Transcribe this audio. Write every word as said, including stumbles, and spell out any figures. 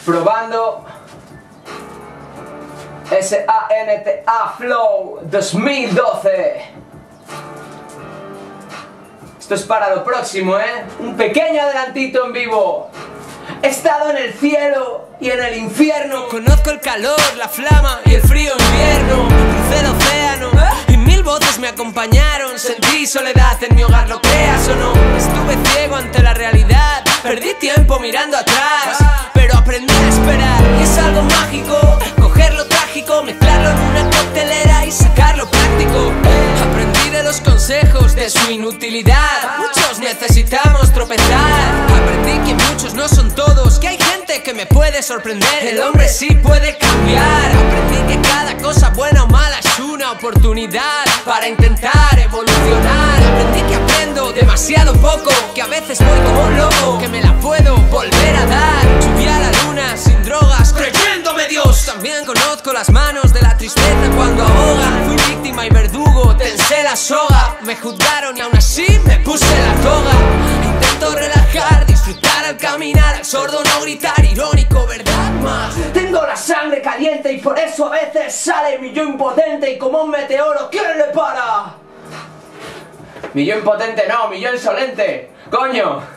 Probando. S A N T A Flow dos mil doce. Esto es para lo próximo, ¿eh? Un pequeño adelantito en vivo. He estado en el cielo y en el infierno. Conozco el calor, la flama y el frío invierno. Crucé el océano y mil voces me acompañaron. Sentí soledad en mi hogar, lo creas o no. Estuve ciego ante la realidad. Perdí tiempo mirando atrás, pero aprendí a esperar. Y es algo mágico, coger lo trágico, mezclarlo en una coctelera y sacarlo práctico. Aprendí de los consejos, de su inutilidad. Muchos necesitamos tropezar. Aprendí que muchos no son todos, que hay gente que me puede sorprender. El hombre sí puede cambiar. Aprendí que cada cosa buena o mala es una oportunidad para intentar evolucionar. Aprendí que aprendo demasiado poco, que a veces voy como un loco, que me la puedo volver a dar. Subí a la luna sin drogas, creyéndome Dios. También conozco las manos de la tristeza cuando ahoga. Fui víctima y verdugo, tensé la soga. Me juzgaron y aún así me puse la toga. Intento relajar, disfrutar al caminar, al sordo no gritar, irónico, ¿verdad? Más tengo la sangre caliente y por eso a veces sale mi yo impotente. Y como un meteoro, ¿quién le para? Mi yo impotente no, mi yo insolente. ¡Coño!